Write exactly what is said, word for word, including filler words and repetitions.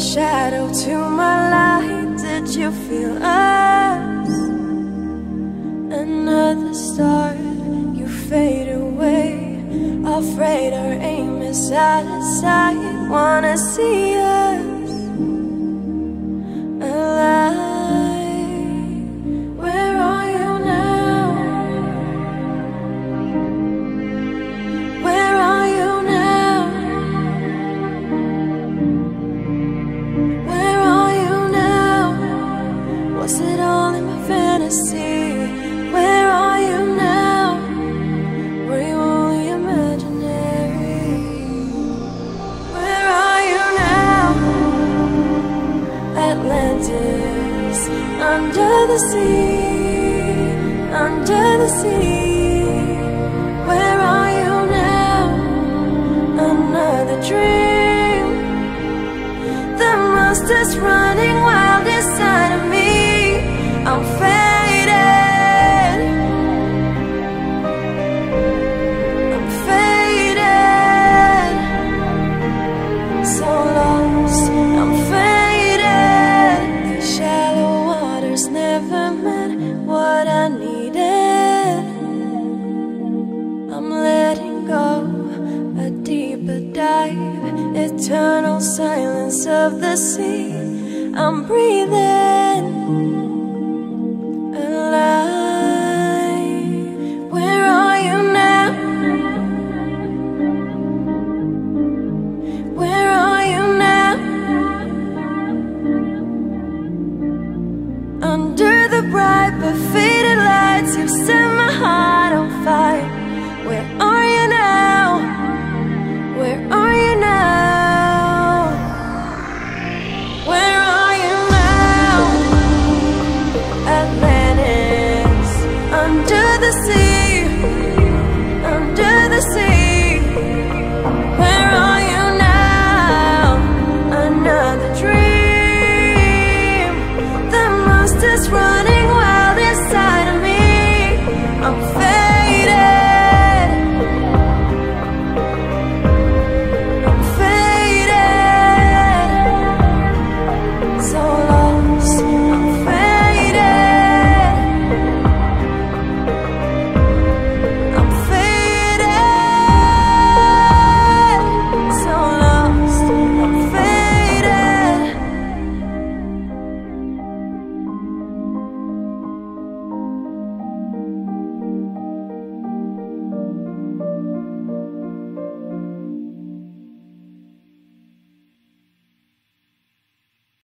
shadow to my light. Did you feel us? Another star, you fade away. Afraid our aim is out of sight. Wanna see us alive. Where are you now? Where are you now? Where are you now? Was it all in my fantasy? Where are you now? Were you only imaginary? Where are you now? Atlantis, under the sea, under the sea. Where are you now? Another dream. The monster's running wild inside of me. I'm faded, I'm faded, so lost, I'm faded. These shallow waters never meant what I needed. I'm letting go, a deeper dive, eternal silence of the sea. I'm breathing alive. Where are you now? Where are you now? Under the bright but faded lights, you set my heart on fire. Where are you now? Where are you now? Where are you now? Atlantis, under the sea, under the sea. Where are you now? Another dream. The monster's running